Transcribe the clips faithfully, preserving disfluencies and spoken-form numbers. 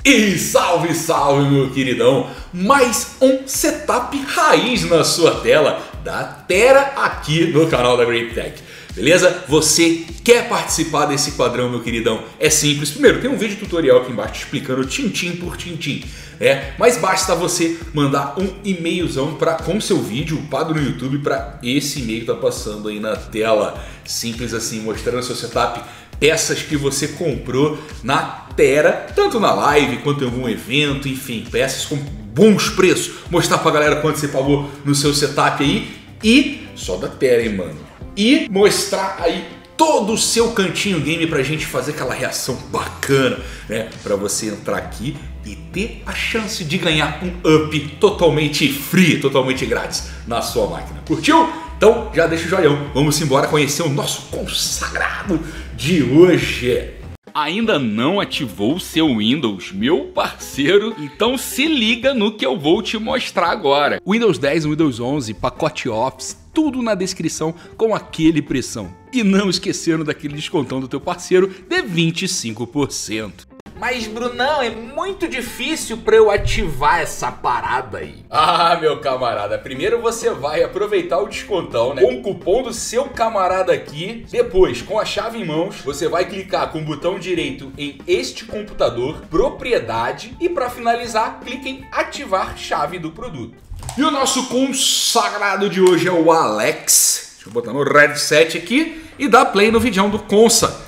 E salve, salve, meu queridão! Mais um setup raiz na sua tela da Tera aqui no canal da Grape Tech. Beleza? Você quer participar desse quadrão, meu queridão? É simples. Primeiro, tem um vídeo tutorial aqui embaixo explicando tintim por tintim. É, mas basta você mandar um e-mailzão pra, com seu vídeo upado no YouTube para esse e-mail que tá passando aí na tela. Simples assim, mostrando seu setup, peças que você comprou na Tera, tanto na live quanto em algum evento, enfim, peças com bons preços. Mostrar pra galera quanto você pagou no seu setup aí e só da Tera, hein, mano. E mostrar aí todo o seu cantinho game pra gente fazer aquela reação bacana, né? Pra você entrar aqui e ter a chance de ganhar um up totalmente free, totalmente grátis na sua máquina. Curtiu? Então já deixa o joinha. Vamos embora conhecer o nosso consagrado de hoje. Ainda não ativou o seu Windows, meu parceiro? Então se liga no que eu vou te mostrar agora. Windows dez, Windows onze, pacote Office, tudo na descrição com aquele pressão. E não esquecendo daquele descontão do teu parceiro de vinte e cinco por cento. Mas, Brunão, é muito difícil para eu ativar essa parada aí. Ah, meu camarada, primeiro você vai aproveitar o descontão, né? Com o cupom do seu camarada aqui. Depois, com a chave em mãos, você vai clicar com o botão direito em este computador, propriedade, e para finalizar, clique em ativar chave do produto. E o nosso consagrado de hoje é o Alex. Deixa eu botar no headset aqui e dar play no vídeo do Consa.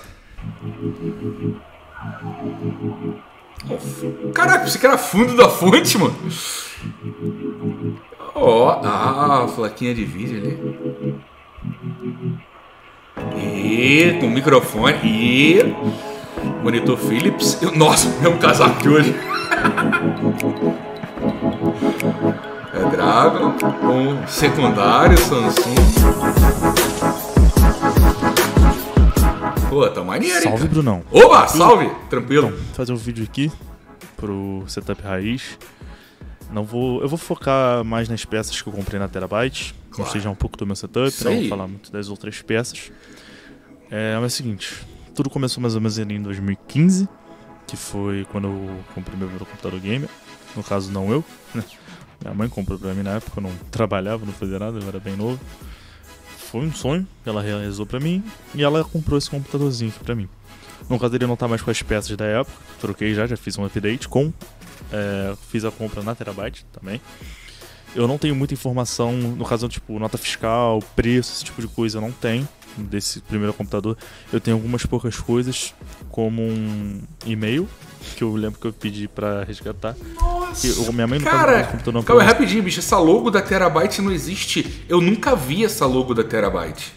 Caraca, você que era fundo da fonte, mano. Ó, oh, ah, a plaquinha de vídeo ali. E com microfone. E monitor Philips. Nossa, mesmo casaco de hoje. É Dragon com secundário Samsung. Pô, tá maneiro, Salve, hein, Brunão. Oba, salve, tranquilo. Então, fazer um vídeo aqui pro setup raiz. Não vou, eu vou focar mais nas peças que eu comprei na Terabyte. Claro. Mostrei já um pouco do meu setup, não vou falar muito das outras peças. É, mas é o seguinte, tudo começou mais ou menos em dois mil e quinze, que foi quando eu comprei meu primeiro computador gamer. No caso, não eu, né? Minha mãe comprou pra mim na época, eu não trabalhava, não fazia nada, eu era bem novo. Foi um sonho que ela realizou pra mim e ela comprou esse computadorzinho aqui pra mim. No caso, ele não tá mais com as peças da época, troquei já, já fiz um update com, é, fiz a compra na Terabyte também. Eu não tenho muita informação, no caso, tipo, nota fiscal, preço, esse tipo de coisa, eu não tenho desse primeiro computador. Eu tenho algumas poucas coisas, como um e-mail, que eu lembro que eu pedi pra resgatar. Nossa, eu, minha mãe não cara, computador, calma, rapidinho, bicho, essa logo da Terabyte não existe. Eu nunca vi essa logo da Terabyte.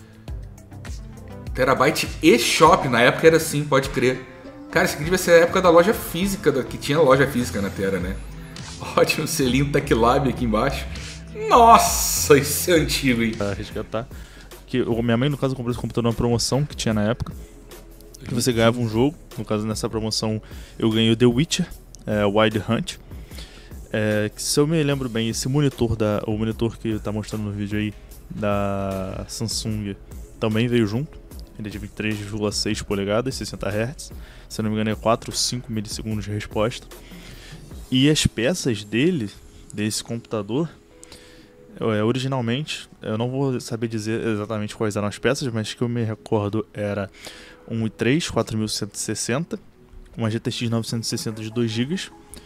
Terabyte eShop, na época era assim, pode crer. Cara, isso aqui devia ser a época da loja física, que tinha loja física na Tera, né? Ótimo, selinho TechLab aqui embaixo. Nossa, isso é antigo, hein? Pra resgatar. Que eu, minha mãe, no caso, comprou esse computador numa promoção que tinha na época. Que você ganhava um jogo. No caso, nessa promoção, eu ganhei o The Witcher, é, Wild Hunt. É, que, se eu me lembro bem, esse monitor, da, o monitor que tá mostrando no vídeo aí, da Samsung, também veio junto. Ele é de vinte e três vírgula seis polegadas, sessenta hertz. Se eu não me engano, é quatro ou cinco milissegundos de resposta. E as peças dele, desse computador, é, originalmente, eu não vou saber dizer exatamente quais eram as peças, mas que eu me recordo era um i três quatro mil cento e sessenta, uma G T X novecentos e sessenta de dois gigas,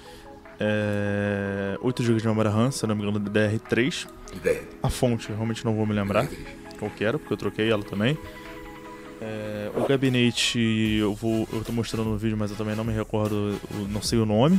é, oito gigas de memória RAM, se eu não me engano, D D R três. A fonte, eu realmente não vou me lembrar qual que era, porque eu troquei ela também. É, o gabinete eu vou, eu tô mostrando no vídeo, mas eu também não me recordo, não sei o nome.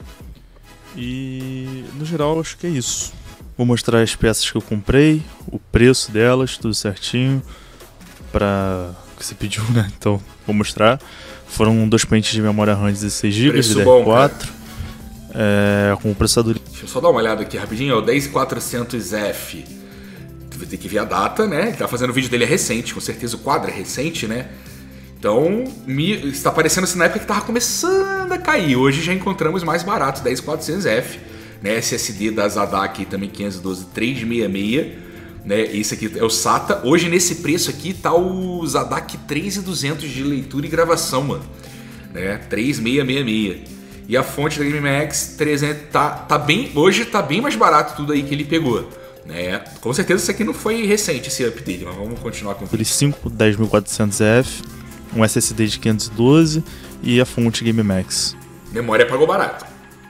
E no geral acho que é isso. Vou mostrar as peças que eu comprei, o preço delas, tudo certinho, pra que você pediu, né? Então vou mostrar. Foram dois pentes de memória RAM dezesseis gigas, D D R quatro, é, com o processador. Deixa eu só dar uma olhada aqui rapidinho, é o dez mil e quatrocentos F. Vai ter que ver a data, né? Ele tá fazendo o vídeo dele é recente, com certeza o quadro é recente, né? Então, me, está parecendo assim na época que tava começando a cair. Hoje já encontramos mais barato, dez mil e quatrocentos F, né? S S D da Zadaki também quinhentos e doze, trezentos e sessenta e seis, né? Esse aqui é o SATA. Hoje nesse preço aqui tá o Zadaki três mil e duzentos de leitura e gravação, mano, né? três mil seiscentos e sessenta e seis. E a fonte da GameMax trezentos tá, tá bem, hoje tá bem mais barato tudo aí que ele pegou. Né? Com certeza isso aqui não foi recente, esse update, mas vamos continuar com o cinco dez mil e quatrocentos F, um S S D de quinhentos e doze e a fonte GameMax. Memória pagou barato.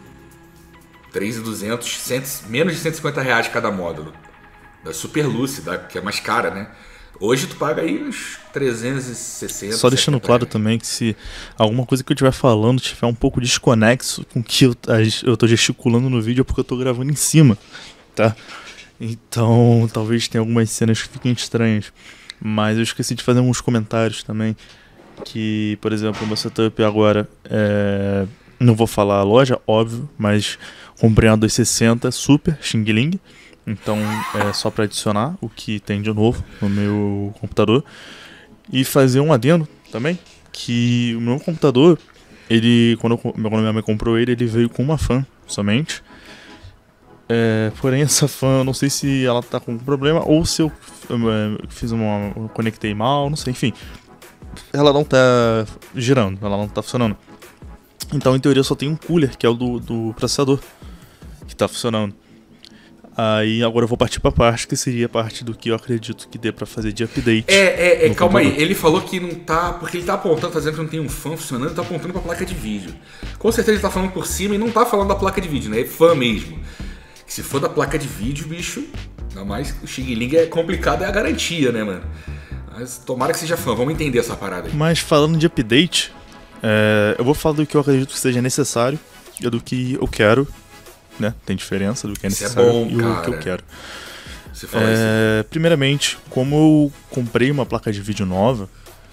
três mil e duzentos, menos de cento e cinquenta reais cada módulo. Da Super lúcida, que é mais cara, né? Hoje tu paga aí uns trezentos e sessenta. Só deixando claro reais. Também que se alguma coisa que eu estiver falando tiver um pouco desconexo com o que eu, eu tô gesticulando no vídeo é porque eu tô gravando em cima, tá? Então talvez tenha algumas cenas que fiquem estranhas. Mas eu esqueci de fazer alguns comentários também. Que, por exemplo, o meu setup agora é... não vou falar a loja, óbvio, mas comprei uma duzentos e sessenta Super Xing Ling. Então é só para adicionar o que tem de novo no meu computador. E fazer um adendo também, que o meu computador, ele, quando, eu, quando minha mãe comprou ele, ele veio com uma fan somente. É, porém essa fan, eu não sei se ela tá com algum problema ou se eu, eu, eu fiz uma, eu conectei mal, não sei, enfim. Ela não tá girando, ela não tá funcionando. Então em teoria só tem um cooler, que é o do, do processador, que tá funcionando. Aí agora eu vou partir pra parte que seria a parte do que eu acredito que dê pra fazer de update. É, é, é calma computador. Aí, ele falou que não tá, porque ele tá apontando, fazendo que não tem um fan funcionando, ele tá apontando pra placa de vídeo. Com certeza ele tá falando por cima e não tá falando da placa de vídeo, né? É fã mesmo. Se for da placa de vídeo, bicho, ainda mais o Xing Ling é complicado, é a garantia, né, mano? Mas tomara que seja fã, vamos entender essa parada aí. Mas falando de update, é, eu vou falar do que eu acredito que seja necessário e do que eu quero, né? Tem diferença do que é necessário é bom, e o que eu quero. Você fala é, assim. Primeiramente, como eu comprei uma placa de vídeo nova,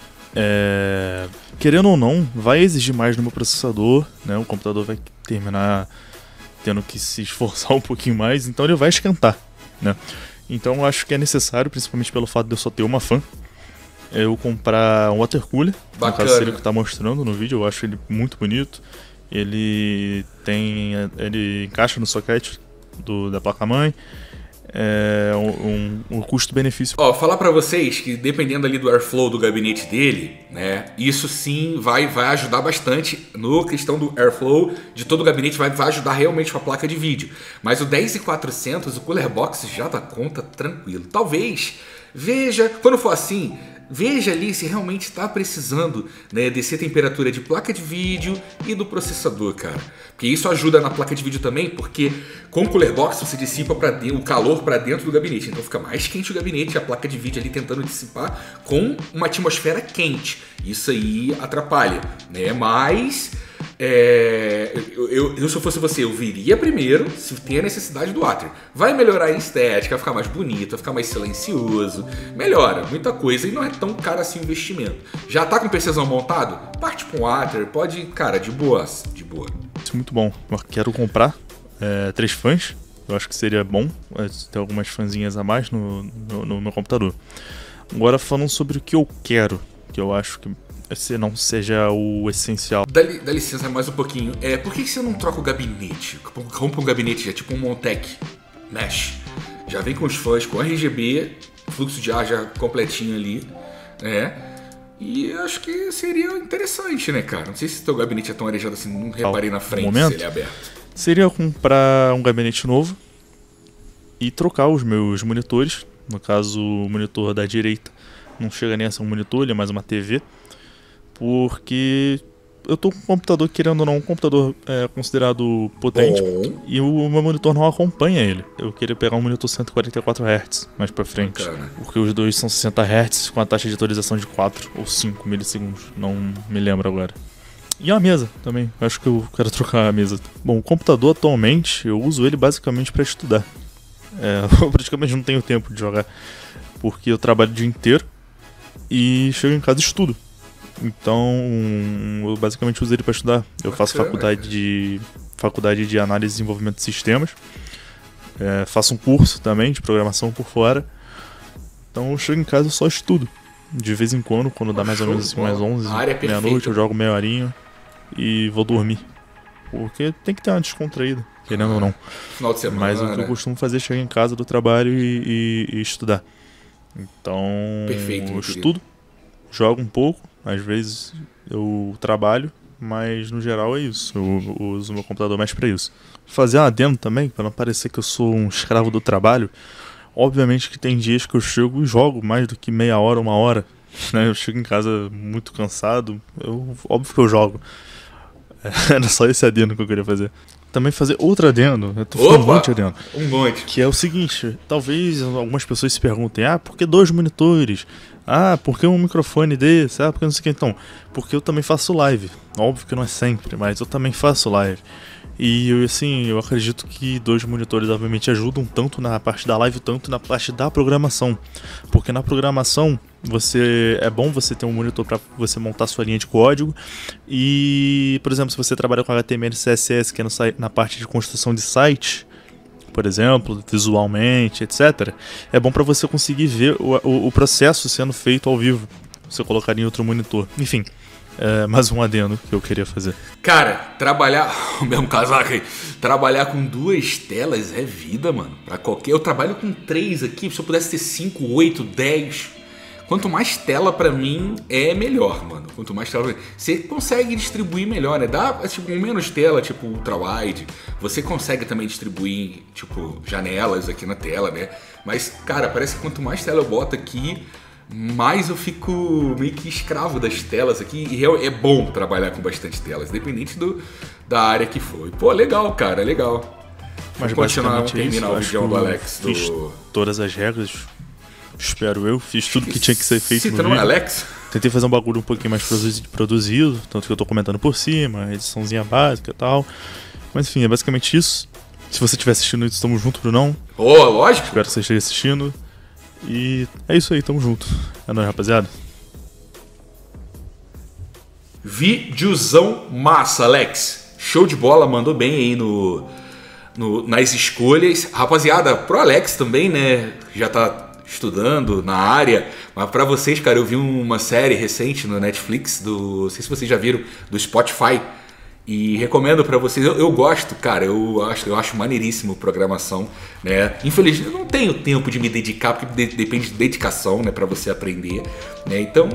é, querendo ou não, vai exigir mais no meu processador, né? O computador vai terminar tendo que se esforçar um pouquinho mais, então ele vai esquentar, né? Então eu acho que é necessário, principalmente pelo fato de eu só ter uma fan, eu comprar um water cooler. No caso seria o que tá mostrando no vídeo, eu acho ele muito bonito. Ele tem, ele encaixa no socket do, da placa-mãe. É um, um, um custo-benefício. Ó, falar pra vocês que dependendo ali do airflow do gabinete dele, né, isso sim vai, vai ajudar bastante no questão do airflow de todo o gabinete, vai, vai ajudar realmente com a placa de vídeo. Mas o dez mil e quatrocentos, o Cooler Box já dá conta tranquilo. Talvez, veja, quando for assim, veja ali se realmente está precisando, né, descer a temperatura de placa de vídeo e do processador, cara. Porque isso ajuda na placa de vídeo também, porque com o Cooler Box você dissipa pra dentro, o calor para dentro do gabinete. Então fica mais quente o gabinete e a placa de vídeo ali tentando dissipar com uma atmosfera quente. Isso aí atrapalha, né? Mas é, eu, eu, eu, se eu fosse você, eu viria primeiro se tem a necessidade do water. Vai melhorar a estética, vai ficar mais bonito, vai ficar mais silencioso. Melhora muita coisa e não é tão caro assim o investimento. Já tá com o PCzão montado? Parte com water, pode, cara, de boa, de boa. Isso é muito bom. Eu quero comprar é, três fãs. Eu acho que seria bom é, ter algumas fãzinhas a mais no, no, no meu computador. Agora falando sobre o que eu quero, que eu acho que esse não seja o essencial. Dá, dá licença mais um pouquinho. É, por que você não troca o gabinete? Compra um gabinete já, tipo um Montec Mesh. Já vem com os fãs, com R G B, fluxo de ar já completinho ali, né? E acho que seria interessante, né, cara? Não sei se teu gabinete é tão arejado assim, não reparei na frente se ele é aberto. Seria comprar um gabinete novo e trocar os meus monitores. No caso, o monitor da direita não chega nem a ser um monitor, ele é mais uma T V. Porque eu tô com um computador, querendo ou não, um computador é, considerado potente. Bom. E o meu monitor não acompanha ele. Eu queria pegar um monitor cento e quarenta e quatro hertz mais pra frente. Bacana. Porque os dois são sessenta hertz com a taxa de atualização de quatro ou cinco milissegundos. Não me lembro agora. E a mesa também. Eu acho que eu quero trocar a mesa. Bom, o computador atualmente eu uso ele basicamente para estudar. É, eu praticamente não tenho tempo de jogar. Porque eu trabalho o dia inteiro e chego em casa e estudo. Então, eu basicamente uso ele para estudar. Eu faço faculdade de, faculdade de análise e desenvolvimento de sistemas. É, faço um curso também de programação por fora. Então, eu chego em casa e só estudo. De vez em quando, quando dá mais ou menos assim, mais onze, meia-noite, eu jogo meia horinha e vou dormir. Porque tem que ter uma descontraída, querendo ah, ou não. Final de semana. Mas o que eu costumo fazer é chegar em casa do trabalho e, e, e estudar. Então, Perfeito, eu estudo, jogo um pouco. Às vezes eu trabalho mas no geral é isso. Eu, eu uso o meu computador mais pra isso. Fazer um adendo também, pra não parecer que eu sou um escravo do trabalho. Obviamente que tem dias que eu chego e jogo mais do que meia hora, uma hora. Né? Eu chego em casa muito cansado, eu, óbvio que eu jogo. Era só esse adendo que eu queria fazer. Também fazer outro adendo, eu tô falando um monte de adendo. Um monte. Que é o seguinte, talvez algumas pessoas se perguntem, ah, por que dois monitores? Ah, por que um microfone desse? Ah, por que não sei o que. Então, porque eu também faço live. Óbvio que não é sempre, mas eu também faço live. E assim, eu acredito que dois monitores obviamente ajudam tanto na parte da live, tanto na parte da programação. Porque na programação, você é bom você ter um monitor para você montar sua linha de código. E, por exemplo, se você trabalha com H T M L e C S S, que é no, na parte de construção de site, por exemplo, visualmente, etcétera, é bom para você conseguir ver o, o, o processo sendo feito ao vivo. Você colocar em outro monitor. Enfim. É, mais um adendo que eu queria fazer. Cara, trabalhar... O mesmo casaco aí. Trabalhar com duas telas é vida, mano. Pra qualquer... Eu trabalho com três aqui. Se eu pudesse ter cinco, oito, dez... Quanto mais tela pra mim é melhor, mano. Quanto mais tela... Você consegue distribuir melhor, né? Dá, tipo, com menos tela, tipo ultra-wide. Você consegue também distribuir, tipo, janelas aqui na tela, né? Mas, cara, parece que quanto mais tela eu boto aqui... Mas eu fico meio que escravo das telas aqui. E é bom trabalhar com bastante telas, independente do, da área que for. Pô, legal, cara, legal. Mas vou continuar, é terminar o vídeo do Alex. Fiz do... todas as regras, espero eu. Fiz tudo que tinha que ser feito. Cita no Alex? Tentei fazer um bagulho um pouquinho mais produzido, tanto que eu tô comentando por cima, ediçãozinha básica e tal. Mas enfim, é basicamente isso. Se você estiver assistindo isso, tamo junto, Brunão. Ô, oh, lógico. Espero que você esteja assistindo. E é isso aí, tamo junto. É nóis, rapaziada. Videozão massa, Alex. Show de bola, mandou bem aí no, no, nas escolhas. Rapaziada, pro Alex também, né? Já tá estudando na área. Mas pra vocês, cara, eu vi uma série recente no Netflix, do, não sei se vocês já viram, do Spotify. E recomendo pra vocês, eu, eu gosto, cara, eu acho, eu acho maneiríssimo programação, né? Infelizmente eu não tenho tempo de me dedicar, porque de, depende de dedicação, né, pra você aprender, né? Então,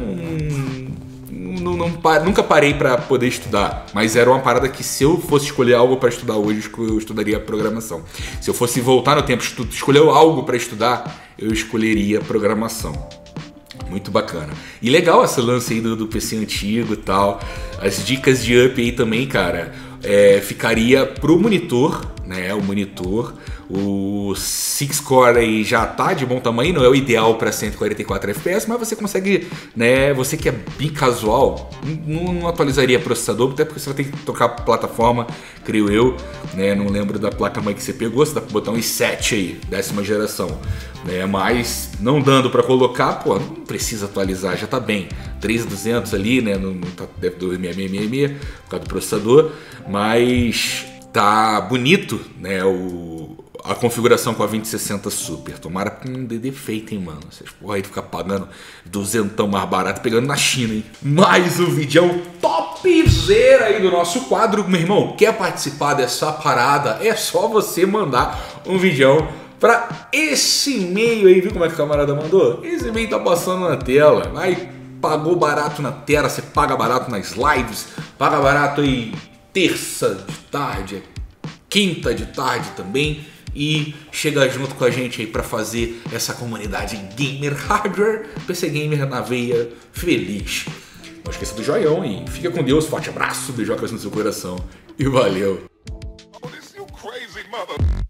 não, não, nunca parei pra poder estudar, mas era uma parada que se eu fosse escolher algo pra estudar hoje, eu estudaria programação. Se eu fosse voltar no tempo, escolher algo pra estudar, eu escolheria programação. Muito bacana. E legal esse lance aí do, do P C antigo e tal. As dicas de up aí também, cara. É, ficaria pro monitor, né? O monitor. O seis core aí já tá de bom tamanho. Não é o ideal para cento e quarenta e quatro F P S, mas você consegue, né? Você que é bem casual, não, não atualizaria processador, até porque você vai ter que trocar plataforma, creio eu, né? Não lembro da placa-mãe que você pegou. Você dá pra botar um i sete aí, décima geração. Né, mas não dando para colocar, pô, não precisa atualizar, já tá bem. três mil e duzentos ali, né, não, não tá, deve do seis seis seis seis por causa do processador, mas tá bonito, né, o, a configuração com a vinte sessenta Super. Tomara que não dê defeito, hein, mano. Vocês porra aí ficar pagando duzentão mais barato, pegando na China, hein. Mais um vídeo topzera aí do nosso quadro. Meu irmão, quer participar dessa parada? É só você mandar um vídeo pra esse e-mail aí, viu como é que o camarada mandou? Esse e-mail tá passando na tela. Vai, pagou barato na tela, você paga barato nas lives, paga barato aí terça de tarde, quinta de tarde também. E chega junto com a gente aí pra fazer essa comunidade gamer hardware, P C gamer na veia, feliz. Não esqueça do joião e fica com Deus, forte abraço, beijocas no seu coração e valeu.